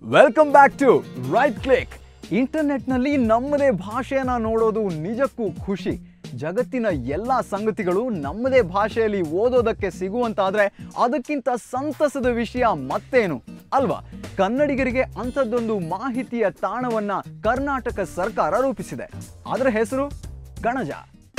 Welcome back to right click. ಇಂಟರ್ನೆಟ್ನಲ್ಲಿ ನಮ್ಮದೇ ಭಾಷೆಯನ್ನು ನೋಡೋದು ನಿಜಕ್ಕೂ ಖುಷಿ. ಜಗತ್ತಿನ ಎಲ್ಲ ಸಂಗತಿಗಳು ನಮ್ಮದೇ ಭಾಷೆಯಲ್ಲಿ ಓದೋದಕ್ಕೆ ಸಿಗುವಂತಾದ್ರೆ ಅದಕ್ಕಿಂತ ಸಂತಸದ ವಿಷಯ ಮತ್ತೇನು ಅಲ್ವಾ? ಕನ್ನಡಿಗರಿಗೆ ಅಂಥದ್ದೊಂದು ಮಾಹಿತಿಯ ತಾಣವನ್ನ ಕರ್ನಾಟಕ ಸರ್ಕಾರ ರೂಪಿಸಿದೆ. ಅದರ ಹೆಸರು ಕಣಜ.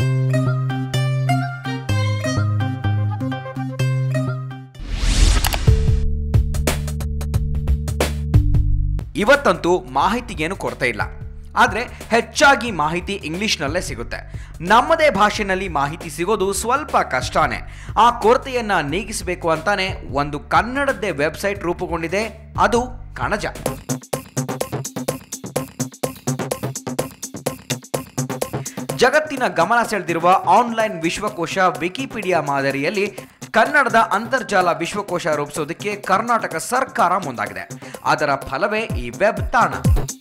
ಇವತ್ತಂತೂ ಮಾಹಿತಿಗೇನು ಕೊರತೆ ಇಲ್ಲ, ಆದರೆ ಹೆಚ್ಚಾಗಿ ಮಾಹಿತಿ ಇಂಗ್ಲಿಷ್ನಲ್ಲೇ ಸಿಗುತ್ತೆ. ನಮ್ಮದೇ ಭಾಷೆಯಲ್ಲಿ ಮಾಹಿತಿ ಸಿಗೋದು ಸ್ವಲ್ಪ ಕಷ್ಟನೇ. ಆ ಕೊರತೆಯನ್ನು ನೀಗಿಸಬೇಕು ಅಂತಾನೆ ಒಂದು ಕನ್ನಡದ್ದೇ ವೆಬ್ಸೈಟ್ ರೂಪುಗೊಂಡಿದೆ, ಅದು ಕಣಜ. ಜಗತ್ತಿನ ಗಮನ ಸೆಳೆದಿರುವ ಆನ್ಲೈನ್ ವಿಶ್ವಕೋಶ ವಿಕಿಪೀಡಿಯಾ ಮಾದರಿಯಲ್ಲಿ ಕನ್ನಡದ ಅಂತರ್ಜಾಲ ವಿಶ್ವಕೋಶ ರೂಪಿಸೋದಕ್ಕೆ ಕರ್ನಾಟಕ ಸರ್ಕಾರ ಮುಂದಾಗಿದೆ. ಅದರ ಫಲವೇ ಈ ವೆಬ್ ತಾಣ.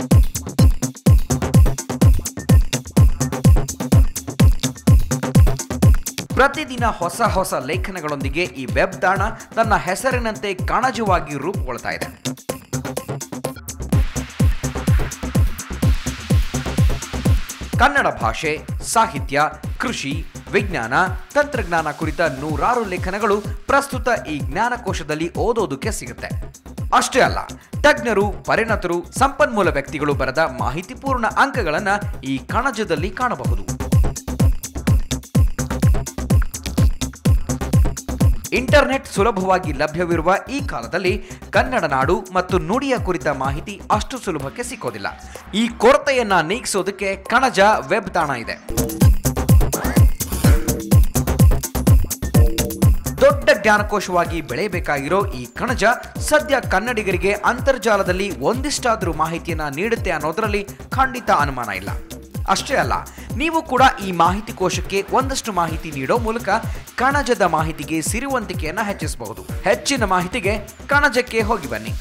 ಪ್ರತಿದಿನ ಹೊಸ ಹೊಸ ಲೇಖನಗಳೊಂದಿಗೆ ಈ ವೆಬ್ ತಾಣ ತನ್ನ ಹೆಸರಿನಂತೆ ಕಣಜವಾಗಿ ರೂಪುಗೊಳ್ತಾ ಇದೆ. ಕನ್ನಡ ಭಾಷೆ, ಸಾಹಿತ್ಯ, ಕೃಷಿ, ವಿಜ್ಞಾನ, ತಂತ್ರಜ್ಞಾನ ಕುರಿತ ನೂರಾರು ಲೇಖನಗಳು ಪ್ರಸ್ತುತ ಈ ಜ್ಞಾನಕೋಶದಲ್ಲಿ ಓದೋದಕ್ಕೆ ಸಿಗುತ್ತೆ. ಅಷ್ಟೇ ಅಲ್ಲ, ತಜ್ಞರು, ಪರಿಣತರು, ಸಂಪನ್ಮೂಲ ವ್ಯಕ್ತಿಗಳು ಬರೆದ ಮಾಹಿತಿಪೂರ್ಣ ಅಂಕಗಳನ್ನು ಈ ಕಣಜದಲ್ಲಿ ಕಾಣಬಹುದು. ಇಂಟರ್ನೆಟ್ ಸುಲಭವಾಗಿ ಲಭ್ಯವಿರುವ ಈ ಕಾಲದಲ್ಲಿ ಕನ್ನಡ ನಾಡು ಮತ್ತು ನುಡಿಯ ಕುರಿತ ಮಾಹಿತಿ ಅಷ್ಟು ಸುಲಭಕ್ಕೆ ಸಿಕ್ಕೋದಿಲ್ಲ. ಈ ಕೊರತೆಯನ್ನ ನೀಗಿಸೋದಕ್ಕೆ ಕಣಜ ವೆಬ್ ತಾಣ ಇದೆ. ದೊಡ್ಡ ಜ್ಞಾನಕೋಶವಾಗಿ ಬೆಳೆಯಬೇಕಾಗಿರೋ ಈ ಕಣಜ ಸದ್ಯ ಕನ್ನಡಿಗರಿಗೆ ಅಂತರ್ಜಾಲದಲ್ಲಿ ಒಂದಿಷ್ಟಾದರೂ ಮಾಹಿತಿಯನ್ನ ನೀಡುತ್ತೆ ಅನ್ನೋದರಲ್ಲಿ ಖಂಡಿತ ಅನುಮಾನ ಇಲ್ಲ. ಅಷ್ಟೇ ಅಲ್ಲ, ನೀವು ಕೂಡ ಈ ಮಾಹಿತಿ ಕೋಶಕ್ಕೆ ಒಂದಷ್ಟು ಮಾಹಿತಿ ನೀಡೋ ಮೂಲಕ ಕಣಜದ ಮಾಹಿತಿಗೆ ಸಿರಿವಂತಿಕೆಯನ್ನು ಹೆಚ್ಚಿಸಬಹುದು. ಹೆಚ್ಚಿನ ಮಾಹಿತಿಗೆ ಕಣಜಕ್ಕೆ ಹೋಗಿ ಬನ್ನಿ.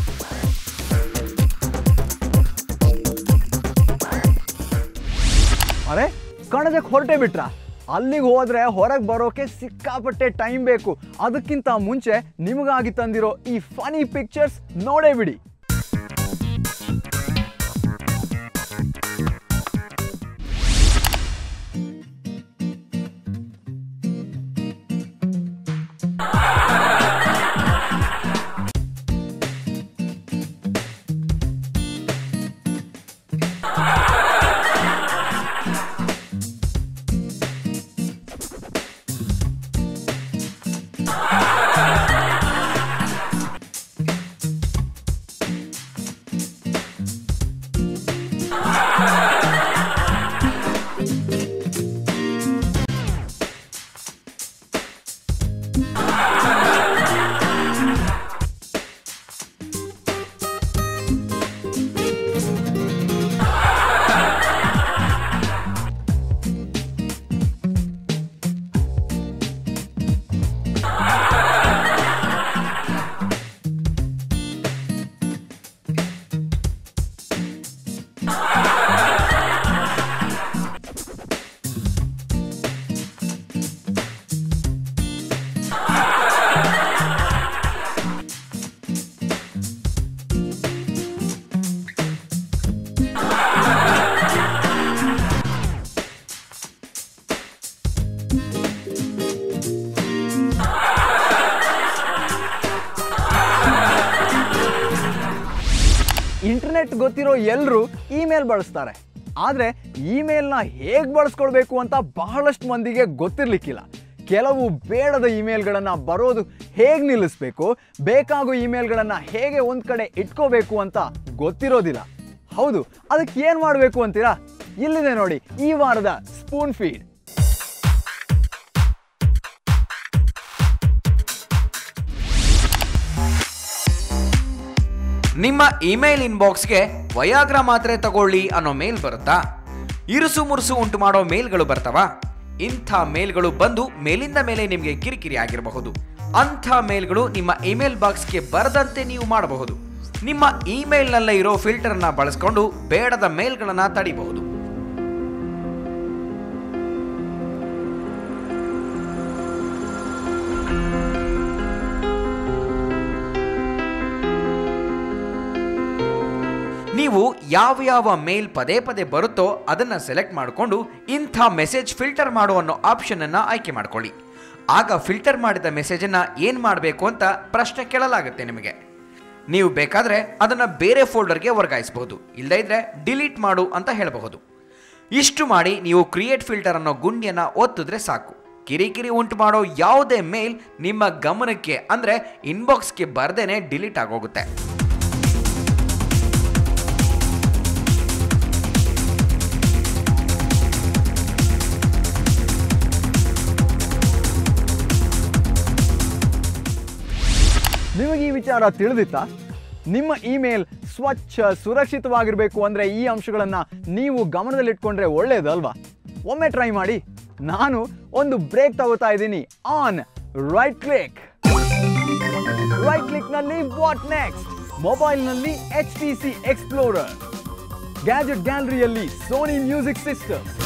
ಅರೆ, ಕಣಜಕ್ಕೆ ಹೊರಟೇ ಬಿಟ್ರಾ? ಅಲ್ಲಿಗೆ ಹೋದ್ರೆ ಹೊರಗೆ ಬರೋಕೆ ಸಿಕ್ಕಾಪಟ್ಟೆ ಟೈಮ್ ಬೇಕು. ಅದಕ್ಕಿಂತ ಮುಂಚೆ ನಿಮಗಾಗಿ ತಂದಿರೋ ಈ ಫನಿ ಪಿಕ್ಚರ್ಸ್ ನೋಡೇ ಬಿಡಿ. ಇಂಟರ್ನೆಟ್ ಗೊತ್ತಿರೋ ಎಲ್ಲರೂ ಇಮೇಲ್ ಬಳಸ್ತಾರೆ. ಆದರೆ ಇಮೇಲ್ನ ಹೇಗೆ ಬಳಸ್ಕೊಳ್ಬೇಕು ಅಂತ ಬಹಳಷ್ಟು ಮಂದಿಗೆ ಗೊತ್ತಿರಲಿಕ್ಕಿಲ್ಲ. ಕೆಲವು ಬೇಡದ ಇಮೇಲ್ಗಳನ್ನು ಬರೋದು ಹೇಗೆ ನಿಲ್ಲಿಸಬೇಕು, ಬೇಕಾಗೋ ಇಮೇಲ್ಗಳನ್ನು ಹೇಗೆ ಒಂದು ಕಡೆ ಇಟ್ಕೋಬೇಕು ಅಂತ ಗೊತ್ತಿರೋದಿಲ್ಲ. ಹೌದು, ಅದಕ್ಕೆ ಏನು ಮಾಡಬೇಕು ಅಂತೀರಾ? ಇಲ್ಲಿದೆ ನೋಡಿ ಈ ವಾರದ ಸ್ಪೂನ್ ಫೀಡ್. ನಿಮ್ಮ ಇಮೇಲ್ ಇನ್ಬಾಕ್ಸ್ಗೆ ವಯಾಗ್ರ ಮಾತ್ರೆ ತಗೊಳ್ಳಿ ಅನ್ನೋ ಮೇಲ್ ಬರುತ್ತಾ? ಇರುಸು ಮುರುಸು ಉಂಟು ಮಾಡೋ ಮೇಲ್ಗಳು ಬರ್ತಾವಾ? ಇಂಥ ಮೇಲ್ಗಳು ಬಂದು ಮೇಲಿಂದ ಮೇಲೆ ನಿಮಗೆ ಕಿರಿಕಿರಿ ಆಗಿರಬಹುದು. ಅಂಥ ಮೇಲ್ಗಳು ನಿಮ್ಮ ಇಮೇಲ್ ಬಾಕ್ಸ್ಗೆ ಬರದಂತೆ ನೀವು ಮಾಡಬಹುದು. ನಿಮ್ಮ ಇಮೇಲ್ನಲ್ಲೇ ಇರೋ ಫಿಲ್ಟರ್ನ ಬಳಸಿಕೊಂಡು ಬೇಡದ ಮೇಲ್ಗಳನ್ನು ತಡಿಬಹುದು. ಯಾವ ಮೇಲ್ ಪದೇ ಪದೇ ಬರುತ್ತೋ ಅದನ್ನು ಸೆಲೆಕ್ಟ್ ಮಾಡಿಕೊಂಡು ಇಂಥ ಮೆಸೇಜ್ ಫಿಲ್ಟರ್ ಮಾಡು ಅನ್ನೋ ಆಪ್ಷನನ್ನು ಆಯ್ಕೆ ಮಾಡ್ಕೊಳ್ಳಿ. ಆಗ ಫಿಲ್ಟರ್ ಮಾಡಿದ ಮೆಸೇಜನ್ನು ಏನು ಮಾಡಬೇಕು ಅಂತ ಪ್ರಶ್ನೆ ಕೇಳಲಾಗುತ್ತೆ ನಿಮಗೆ. ನೀವು ಬೇಕಾದರೆ ಅದನ್ನು ಬೇರೆ ಫೋಲ್ಡರ್ಗೆ ವರ್ಗಾಯಿಸಬಹುದು, ಇಲ್ಲದೇ ಇದ್ದರೆ ಡಿಲೀಟ್ ಮಾಡು ಅಂತ ಹೇಳಬಹುದು. ಇಷ್ಟು ಮಾಡಿ ನೀವು ಕ್ರಿಯೇಟ್ ಫಿಲ್ಟರ್ ಅನ್ನೋ ಗುಂಡಿಯನ್ನು ಒತ್ತಿದ್ರೆ ಸಾಕು. ಕಿರಿಕಿರಿ ಉಂಟು ಮಾಡೋ ಯಾವುದೇ ಮೇಲ್ ನಿಮ್ಮ ಗಮನಕ್ಕೆ ಅಂದರೆ ಇನ್ಬಾಕ್ಸ್ಗೆ ಬರ್ದೇನೆ ಡಿಲೀಟ್ ಆಗೋಗುತ್ತೆ. ನಿಮಗೆ ಈ ವಿಚಾರ ತಿಳಿದಿತ್ತಾ? ನಿಮ್ಮ ಇಮೇಲ್ ಸ್ವಚ್ಛ ಸುರಕ್ಷಿತವಾಗಿರಬೇಕು ಅಂದರೆ ಈ ಅಂಶಗಳನ್ನು ನೀವು ಗಮನದಲ್ಲಿಟ್ಕೊಂಡ್ರೆ ಒಳ್ಳೆಯದಲ್ವಾ? ಒಮ್ಮೆ ಟ್ರೈ ಮಾಡಿ. ನಾನು ಒಂದು ಬ್ರೇಕ್ ತಗೋತಾ ಇದ್ದೀನಿ. ಆನ್ ರೈಟ್ ಕ್ಲಿಕ್ನಲ್ಲಿ ವಾಟ್ ನೆಕ್ಸ್ಟ್, ಮೊಬೈಲ್ನಲ್ಲಿ HTC ಎಕ್ಸ್ಪ್ಲೋರರ್, ಗ್ಯಾಜೆಟ್ ಗ್ಯಾಲರಿಯಲ್ಲಿ ಸೋನಿ ಮ್ಯೂಸಿಕ್ ಸಿಸ್ಟಮ್,